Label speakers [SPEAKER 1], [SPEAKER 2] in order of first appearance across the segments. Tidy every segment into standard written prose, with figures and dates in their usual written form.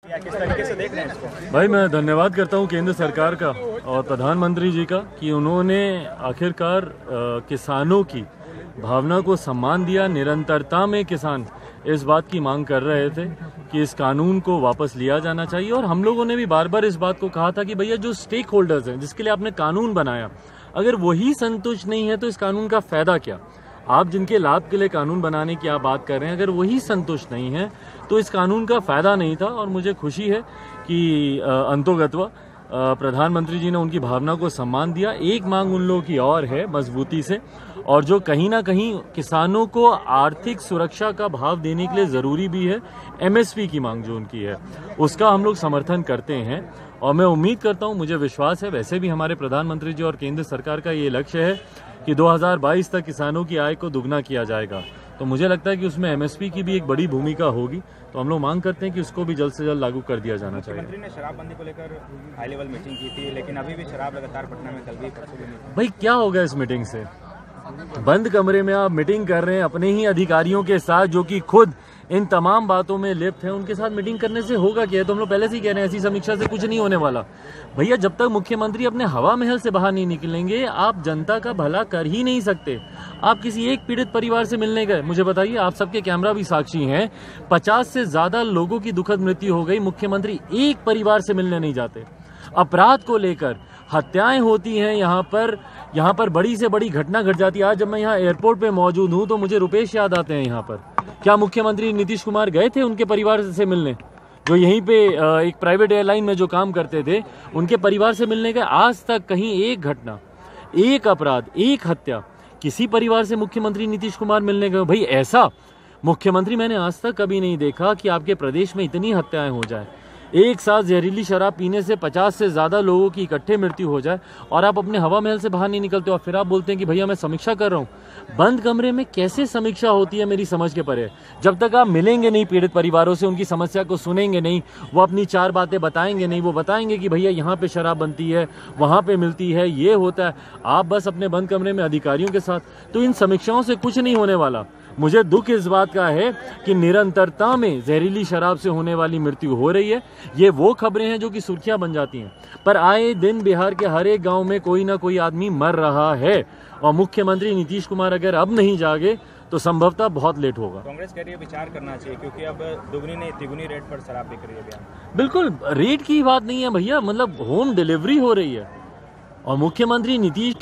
[SPEAKER 1] किस तरीके से देख रहे हैं इसको?
[SPEAKER 2] भाई मैं धन्यवाद करता हूं केंद्र सरकार का और प्रधानमंत्री जी का कि उन्होंने आखिरकार किसानों की भावना को सम्मान दिया। निरंतरता में किसान इस बात की मांग कर रहे थे कि इस कानून को वापस लिया जाना चाहिए और हम लोगों ने भी बार बार इस बात को कहा था कि भैया जो स्टेक होल्डर्स हैं जिसके लिए आपने कानून बनाया, अगर वही संतुष्ट नहीं है तो इस कानून का फायदा क्या? आप जिनके लाभ के लिए कानून बनाने की आप बात कर रहे हैं, अगर वही संतुष्ट नहीं है तो इस कानून का फायदा नहीं था। और मुझे खुशी है कि अंतोगत्वा प्रधानमंत्री जी ने उनकी भावना को सम्मान दिया। एक मांग उन लोगों की और है मजबूती से, और जो कहीं ना कहीं किसानों को आर्थिक सुरक्षा का भाव देने के लिए जरूरी भी है। एमएसपी की मांग जो उनकी है उसका हम लोग समर्थन करते हैं और मैं उम्मीद करता हूं, मुझे विश्वास है, वैसे भी हमारे प्रधानमंत्री जी और केंद्र सरकार का ये लक्ष्य है कि 2022 तक किसानों की आय को दुगना किया जाएगा। तो मुझे लगता है कि उसमें एमएसपी की भी एक बड़ी भूमिका होगी। तो हम लोग मांग करते हैं कि उसको भी जल्द से जल्द लागू कर दिया जाना चाहिए।
[SPEAKER 1] मुख्यमंत्री ने शराबबंदी को लेकर हाई लेवल मीटिंग की थी, लेकिन अभी भी शराब लगातार पटना में कल भी परसों भी नहीं।
[SPEAKER 2] भाई क्या होगा इस मीटिंग से? बंद कमरे में आप मीटिंग कर रहे हैं अपने ही अधिकारियों के साथ जो कि खुद इन तमाम बातों में लिप्त हैं, उनके साथ मीटिंग करने से होगा क्या? तो हम लोग पहले से ही कह रहे हैं ऐसी समीक्षा से कुछ नहीं होने वाला। भैया जब तक मुख्यमंत्री अपने हवा महल से बाहर नहीं निकलेंगे आप जनता का भला कर ही नहीं सकते। आप किसी एक पीड़ित परिवार से मिलने गए, मुझे बताइए, आप सबके कैमरा भी साक्षी हैं, 50 से ज्यादा लोगों की दुखद मृत्यु हो गई, मुख्यमंत्री एक परिवार से मिलने नहीं जाते। अपराध को लेकर हत्याएं होती हैं, यहाँ पर बड़ी से बड़ी घटना घट जाती है। आज जब मैं यहाँ एयरपोर्ट पे मौजूद हूँ तो मुझे रुपेश याद आते हैं। यहाँ पर क्या मुख्यमंत्री नीतीश कुमार गए थे उनके परिवार से मिलने? जो यहीं पे एक प्राइवेट एयरलाइन में जो काम करते थे उनके परिवार से मिलने गए? आज तक कहीं एक घटना, एक अपराध, एक हत्या किसी परिवार से मुख्यमंत्री नीतीश कुमार मिलने गए? भाई ऐसा मुख्यमंत्री मैंने आज तक कभी नहीं देखा कि आपके प्रदेश में इतनी हत्याएं हो जाए, एक साथ जहरीली शराब पीने से 50 से ज्यादा लोगों की इकट्ठे मृत्यु हो जाए और आप अपने हवा महल से बाहर नहीं निकलते और फिर आप बोलते हैं कि भैया मैं समीक्षा कर रहा हूं। बंद कमरे में कैसे समीक्षा होती है मेरी समझ के परे। जब तक आप मिलेंगे नहीं पीड़ित परिवारों से, उनकी समस्या को सुनेंगे नहीं, वो अपनी चार बातें बताएंगे नहीं, वो बताएंगे कि भैया यहाँ पे शराब बनती है, वहां पे मिलती है, ये होता है, आप बस अपने बंद कमरे में अधिकारियों के साथ, तो इन समीक्षाओं से कुछ नहीं होने वाला। मुझे दुख इस बात का है कि निरंतरता में जहरीली शराब से होने वाली मृत्यु हो रही है। ये वो खबरें हैं जो कि सुर्खियां बन जाती हैं, पर आए दिन बिहार के हर एक गांव में कोई ना कोई आदमी मर रहा है और मुख्यमंत्री नीतीश कुमार अगर अब नहीं जागे तो संभवतः बहुत लेट होगा।
[SPEAKER 1] कांग्रेस कह रही है विचार करना चाहिए क्योंकि अब दुगनी नहीं तिगुनी रेट पर शराब बिक रही है।
[SPEAKER 2] बिल्कुल रेट की बात नहीं है भैया, मतलब होम डिलीवरी हो रही है और मुख्यमंत्री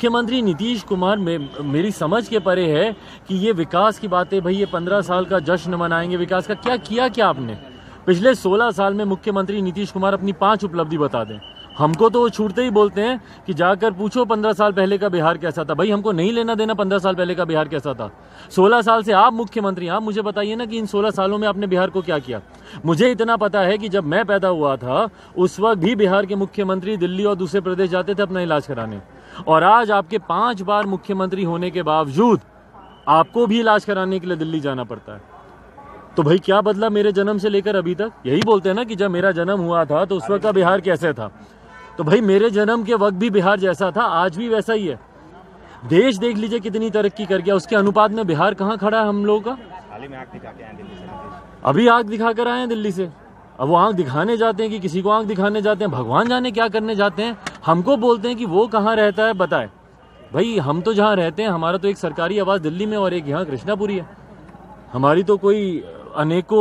[SPEAKER 2] नीतीश कुमार मेरी समझ के परे है कि ये विकास की बातें, भाई ये 15 साल का जश्न मनाएंगे विकास का, क्या किया क्या आपने पिछले 16 साल में? मुख्यमंत्री नीतीश कुमार अपनी 5 उपलब्धि बता दें। हमको तो वो छूटते ही बोलते हैं कि जाकर पूछो 15 साल पहले का बिहार कैसा था। भाई हमको नहीं लेना देना 15 साल पहले का बिहार कैसा था। 16 साल से आप मुख्यमंत्री, आप मुझे बताइए ना कि इन 16 सालों में आपने बिहार को क्या किया। मुझे इतना पता है कि जब मैं पैदा हुआ था उस वक्त भी बिहार के मुख्यमंत्री दिल्ली और दूसरे प्रदेश जाते थे अपना इलाज कराने, और आज आपके 5 बार मुख्यमंत्री होने के बावजूद आपको भी इलाज कराने के लिए दिल्ली जाना पड़ता है। तो भाई क्या बदला मेरे जन्म से लेकर अभी तक? यही बोलते हैं ना कि जब मेरा जन्म हुआ था तो उस वक्त का बिहार कैसे था। तो भाई मेरे जन्म के वक्त भी बिहार जैसा था, आज भी वैसा ही है। देश देख लीजिए कितनी तरक्की कर गया, उसके अनुपात में बिहार कहाँ खड़ा है हम लोगों का?
[SPEAKER 1] हाल ही में आंख दिखा के आए दिल्ली से,
[SPEAKER 2] अभी आंख दिखाकर आए हैं दिल्ली से। अब वो आंख दिखाने जाते हैं कि किसी को आंख दिखाने जाते हैं, भगवान जाने क्या करने जाते हैं। हमको बोलते हैं कि वो कहाँ रहता है बताए। भाई हम तो जहाँ रहते हैं, हमारा तो एक सरकारी आवास दिल्ली में और एक यहाँ कृष्णापुरी है। हमारी तो कोई अनेकों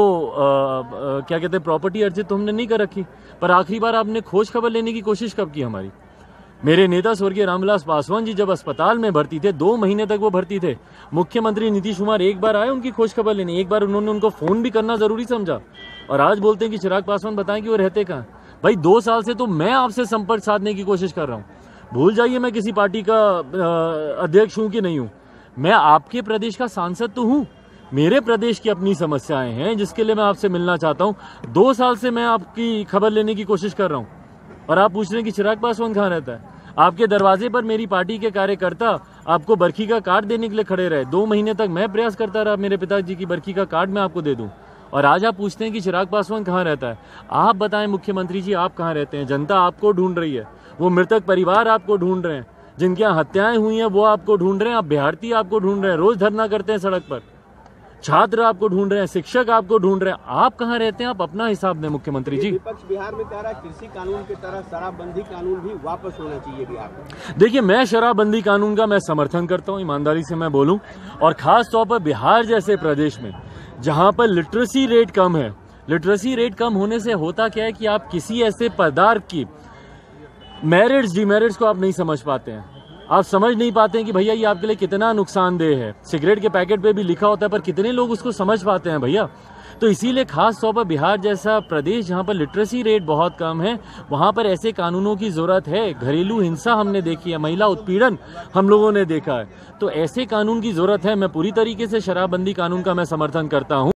[SPEAKER 2] क्या कहते हैं प्रॉपर्टी अर्जित तो हमने नहीं कर रखी। पर आखिरी बार आपने खोज खबर लेने की कोशिश कब की हमारी? मेरे नेता स्वर्गीय रामविलास पासवान जी जब अस्पताल में भर्ती थे, 2 महीने तक वो भर्ती थे, मुख्यमंत्री नीतीश कुमार एक बार आए उनकी खोज खबर लेने, एक बार उन्होंने उनको फोन भी करना जरूरी समझा, और आज बोलते हैं कि चिराग पासवान बताएं कि वो रहते कहाँ। भाई 2 साल से तो मैं आपसे संपर्क साधने की कोशिश कर रहा हूँ। भूल जाइए मैं किसी पार्टी का अध्यक्ष हूँ कि नहीं हूँ, मैं आपके प्रदेश का सांसद तो हूँ। मेरे प्रदेश की अपनी समस्याएं हैं जिसके लिए मैं आपसे मिलना चाहता हूं। 2 साल से मैं आपकी खबर लेने की कोशिश कर रहा हूं और आप पूछ रहे हैं कि चिराग पासवान कहाँ रहता है। आपके दरवाजे पर मेरी पार्टी के कार्यकर्ता आपको बरखी का कार्ड देने के लिए खड़े रहे। 2 महीने तक मैं प्रयास करता रहा मेरे पिताजी की बरखी का कार्ड मैं आपको दे दूं, और आज आप पूछते हैं कि चिराग पासवान कहाँ रहता है। आप बताएं मुख्यमंत्री जी, आप कहाँ रहते हैं? जनता आपको ढूंढ रही है, वो मृतक परिवार आपको ढूंढ रहे हैं, जिनके यहाँ हत्याएं हुई हैं वो आपको ढूंढ रहे हैं, आप बिहारती आपको ढूंढ रहे हैं, रोज धरना करते हैं सड़क पर। छात्र आपको ढूंढ रहे हैं, शिक्षक आपको ढूंढ रहे हैं। आप कहाँ रहते हैं, आप अपना हिसाब दें मुख्यमंत्री जी।
[SPEAKER 3] विपक्ष बिहार में कह रहा है कृषि कानून की तरह शराबबंदी कानून भी वापस होना चाहिए बिहार में।
[SPEAKER 2] देखिए, मैं शराबबंदी कानून का मैं समर्थन करता हूं, ईमानदारी से मैं बोलूं, और खास तौर पर बिहार जैसे प्रदेश में जहां पर लिटरेसी रेट कम है। लिटरेसी रेट कम होने से होता क्या है कि आप किसी ऐसे पदार्थ की मेरिट्स डिमेरिट्स को आप नहीं समझ पाते हैं। आप समझ नहीं पाते हैं कि भैया ये आपके लिए कितना नुकसानदेह है। सिगरेट के पैकेट पे भी लिखा होता है, पर कितने लोग उसको समझ पाते हैं भैया। तो इसीलिए खास तौर पर बिहार जैसा प्रदेश जहां पर लिटरेसी रेट बहुत कम है, वहां पर ऐसे कानूनों की जरूरत है। घरेलू हिंसा हमने देखी है, महिला उत्पीड़न हम लोगों ने देखा है, तो ऐसे कानून की जरूरत है। मैं पूरी तरीके से शराबबंदी कानून का मैं समर्थन करता हूं।